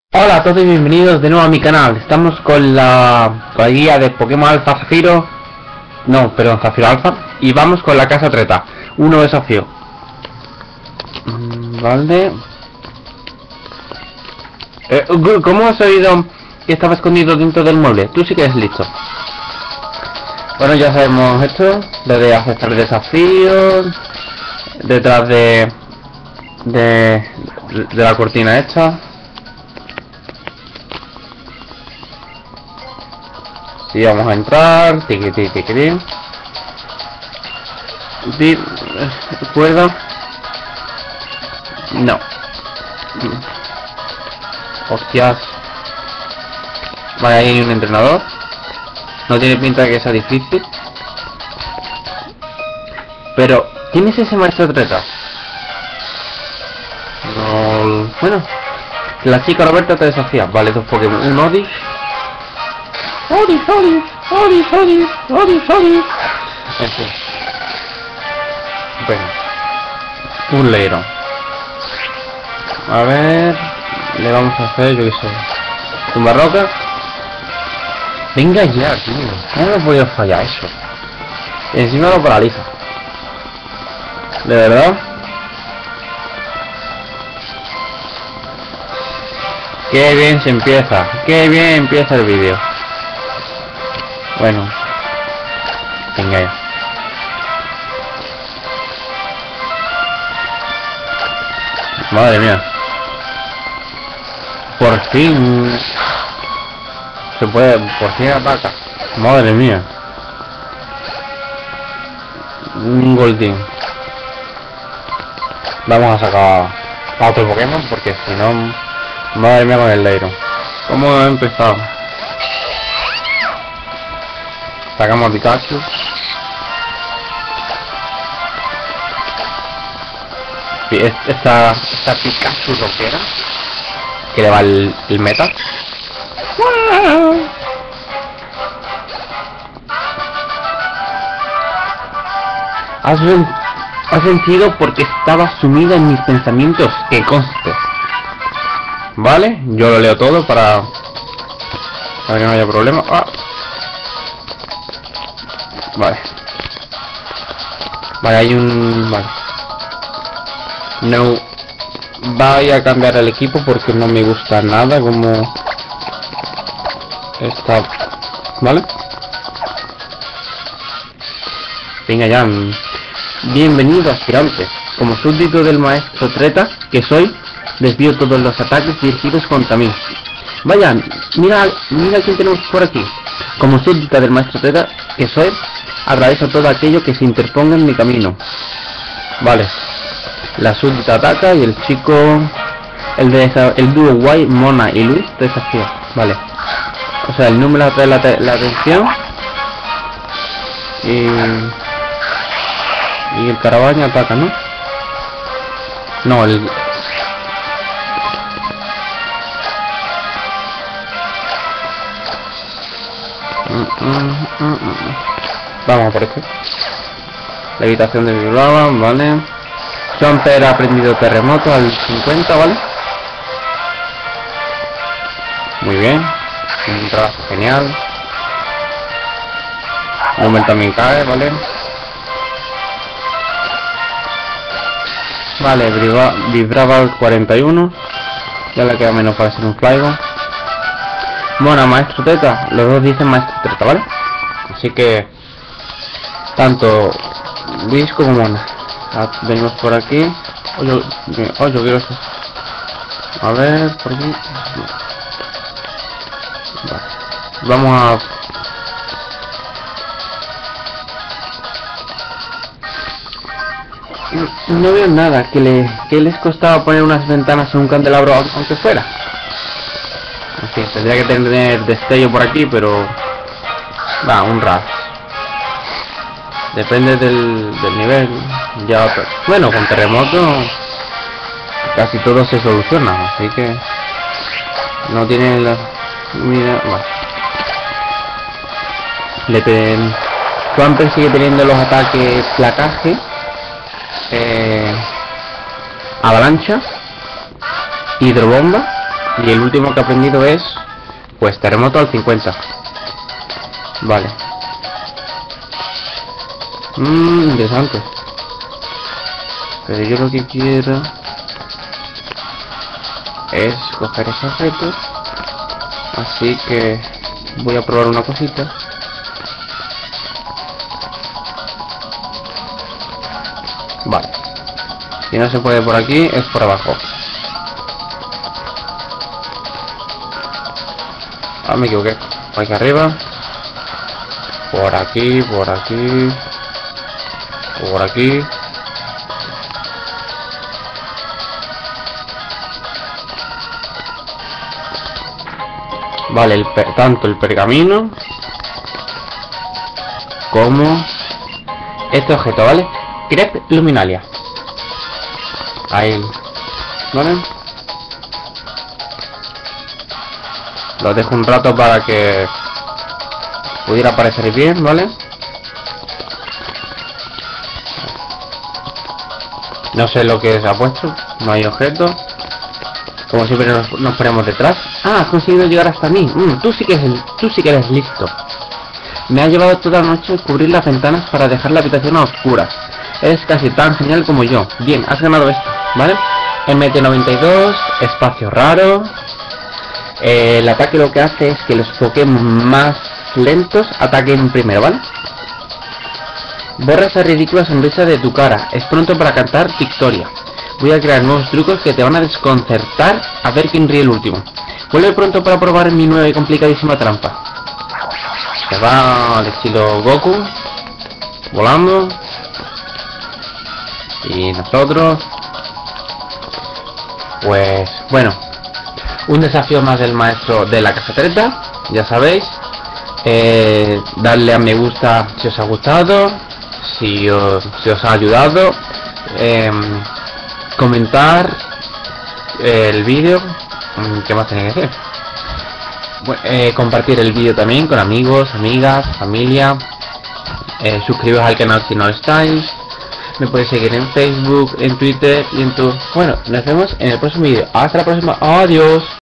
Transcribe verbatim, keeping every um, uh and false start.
Hola a todos y bienvenidos de nuevo a mi canal. Estamos con la, con la guía de Pokémon Alfa Zafiro. No, perdón, Zafiro Alfa. Y vamos con la casa treta. Un nuevo desafío. Mm, Vale. Eh, ¿Cómo has oído que estaba escondido dentro del mueble? Tú sí que eres listo. Bueno, ya sabemos esto. Lo de aceptar desafíos. Detrás de... De, de la cortina esta. Sí, vamos a entrar. Tiquití, tiquití. Sí, ¿recuerda? No. Hostias. Vale, ahí hay un entrenador. No tiene pinta de que sea difícil. Pero, ¿quién es ese maestro treta? No. Bueno, la chica Roberta te desafía. Vale, dos Pokémon. Un Odi. Odi, Odi, Odi, Odi, Odi, Odi. Eso. Bueno. Un Leiro. A ver. Le vamos a hacer, yo qué sé. Tumba roca. Venga ya, tío. No me he podido fallar eso. Y encima lo paraliza. ¿De verdad? Qué bien se empieza. Qué bien empieza el vídeo. Bueno. Venga ya. Madre mía. Por fin. Se puede. Por fin ataca. Madre mía. Un Goldin. Vamos a sacar a otro Pokémon porque si no. Madre mía con el Leiro. ¿Cómo ha empezado? Sacamos a Pikachu. Esta, esta Pikachu roquera que le va el, el meta. Has, has sentido porque estaba sumida en mis pensamientos, que conste. Vale, yo lo leo todo para, para que no haya problema. Ah. Vale. Vale, hay un... Vale. No voy a cambiar el equipo porque no me gusta nada como está. Vale. Venga ya. Bienvenido, aspirante. Como súbdito del maestro treta que soy, desvío todos los ataques dirigidos contra mí. Vaya, mira, mira quién tenemos por aquí. Como súbdita del maestro treta que soy, atraveso todo aquello que se interponga en mi camino. Vale. La súbdita ataca y el chico, el de esa, el dúo Guay, Mona y Luis desafía. Vale. O sea, el número atrae la, la atención y y el Carabaña ataca, ¿no? No, el vamos por este. La habitación de Vibrava, vale. Jumper ha aprendido terremoto al cincuenta, ¿vale? Muy bien. Un trabajo genial. Número también cae, ¿vale? Vale, vibraba al cuarenta y uno. Ya le queda menos para hacer un Flygon. Mona, maestro Teta. Los dos dicen maestro Teta, ¿vale? Así que tanto Luis como Mona. Venimos por aquí. Oye, oh, yo quiero esto. A ver, por aquí. Vale. Vamos a... No veo nada. Que le que les costaba poner unas ventanas en un candelabro, aunque fuera. En fin, tendría que tener destello por aquí, pero... Va, un ras. Depende del, del nivel. Ya otro. Bueno, con terremoto casi todo se soluciona, así que no tiene la... Mira, bueno. Le ten... Swampert sigue teniendo los ataques placaje, eh, avalancha, hidrobomba Y el último que he aprendido es, pues, terremoto al cincuenta. Vale. Mmm, interesante. Pero yo lo que quiero es coger ese objeto. Así que voy a probar una cosita. Vale. Si no se puede por aquí, es por abajo. Ah, me equivoqué. Aquí arriba. Por aquí, por aquí. Por aquí. Vale, el per tanto el pergamino como este objeto, ¿vale? Crep luminalia. Ahí. ¿Vale? Lo dejo un rato para que pudiera aparecer bien, ¿vale? No sé lo que se ha puesto. No hay objeto. Como siempre nos, nos ponemos detrás. Ah, has conseguido llegar hasta mí. Mm, tú sí que eres, tú sí que eres listo. Me ha llevado toda la noche cubrir las ventanas para dejar la habitación a oscuras. Eres casi tan genial como yo. Bien, has ganado esto, ¿vale? M T noventa y dos, espacio raro. Eh, el ataque lo que hace es que los Pokémon más lentos ataquen primero, ¿vale? Borra esa ridícula sonrisa de tu cara. Es pronto para cantar victoria. Voy a crear nuevos trucos que te van a desconcertar a ver quién ríe el último. Vuelve pronto para probar mi nueva y complicadísima trampa. Se va al estilo Goku, volando. Y nosotros, pues bueno, un desafío más del maestro de la casa treta. Ya sabéis, eh, darle a me gusta si os ha gustado, si os, si os ha ayudado, eh, comentar el vídeo. ¿Qué más tenía que hacer? Bueno, eh, compartir el vídeo también con amigos, amigas, familia. Eh, suscribiros al canal si no lo estáis. Me podéis seguir en Facebook, en Twitter y en tu... Bueno, nos vemos en el próximo vídeo. Hasta la próxima. Adiós.